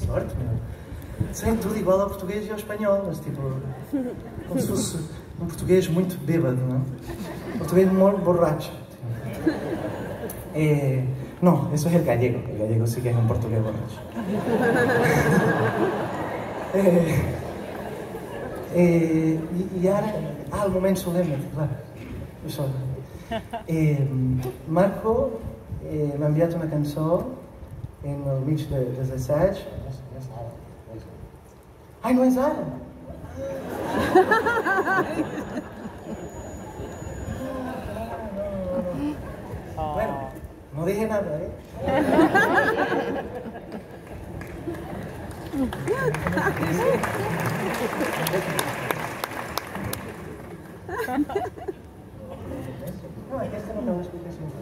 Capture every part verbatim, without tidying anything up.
sorte, meu. Sei tudo igual ao português e ao espanhol, mas tipo, como se fosse um português muito bêbado, não é? Um português muito borracho. Eh, no, eso es el gallego, el gallego sí que es un portugués borracho. eh, eh, i, I ara, ah, el moment solemne, clar, això. Eh, Marco eh, m'ha enviat una cançó en el mig de, dels assaigs. Ai, no és ara! Ah, bueno, no dije nada, ¿eh? No, aquesta no me va explicar sempre.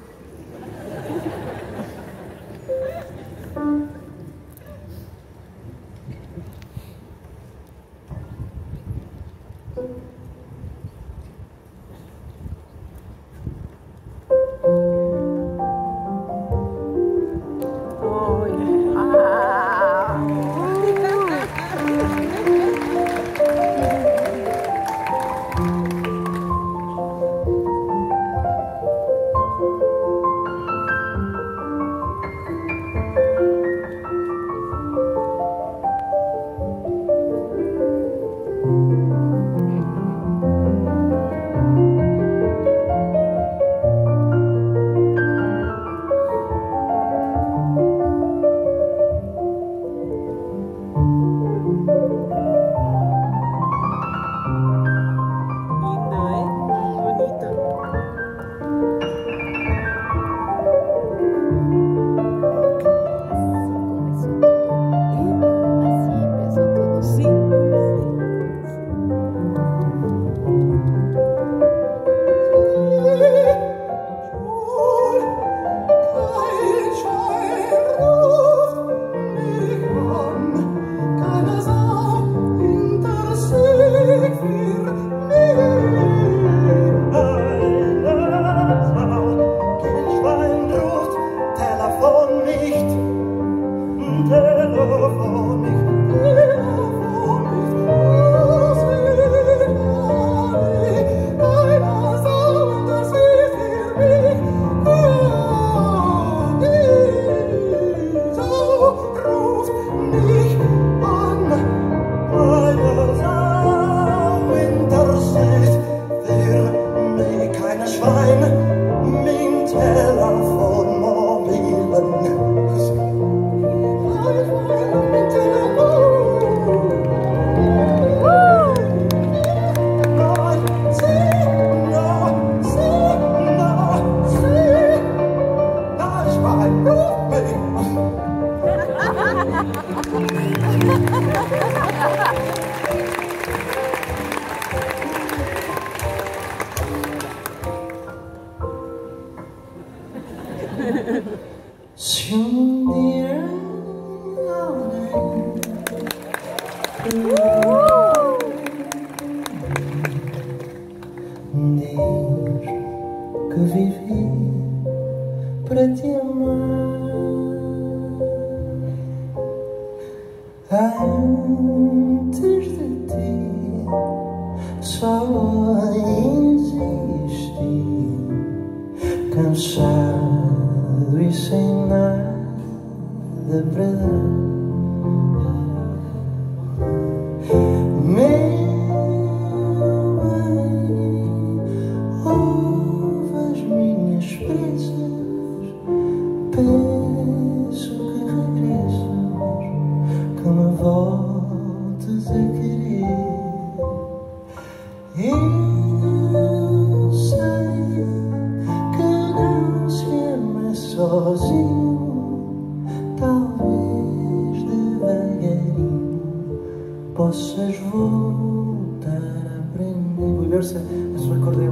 Se um dia alguém diz que vivi para te amar, antes de ti só existi, cansado e sem nada para dar. Sozinho, talvez devagarinho possas voltar a aprender. Voy a verse, es un acordeo.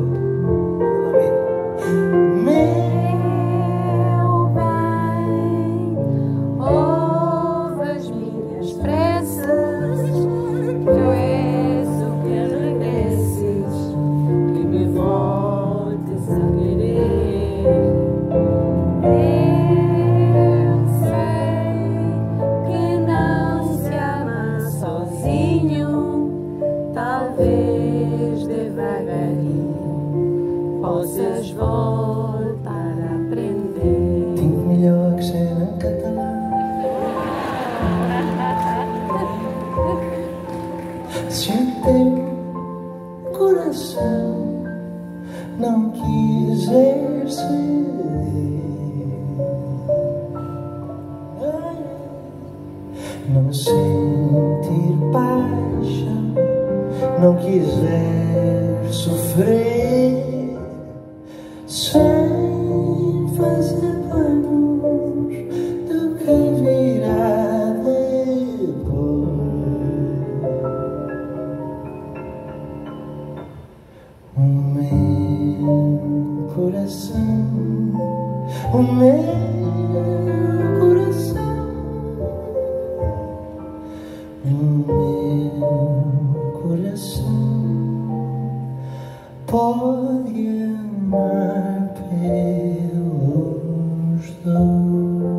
Meu bem, ouve as minhas preces, peço que regresses, que me voltes a querer. Eu sei que não não sentir paixão, não quiser sofrer, sem fazer planos do que virá depois. O meu coração, o meu coração, o meu coração pode amar pelos dois.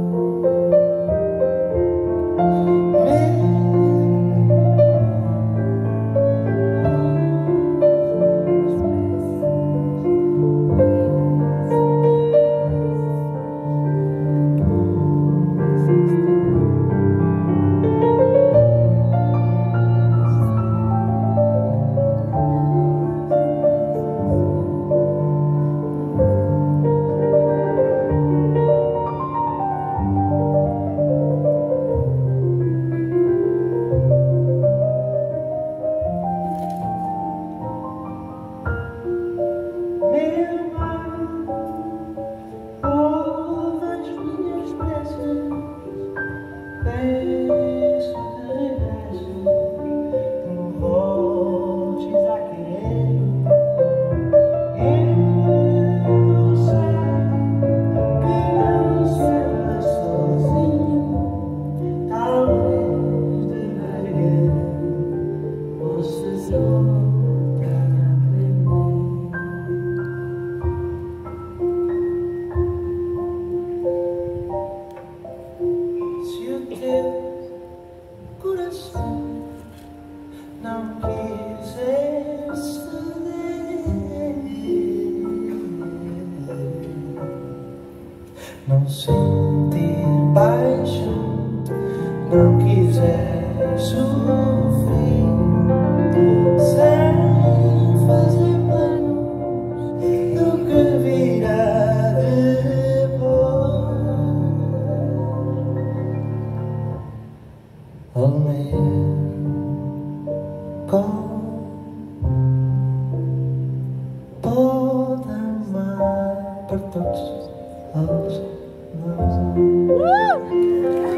Coração não quiser ceder, não sentir paixão, não quiser sofrer, sem fazer planos do que virá depois. O meu coração pode amar por todos os nós.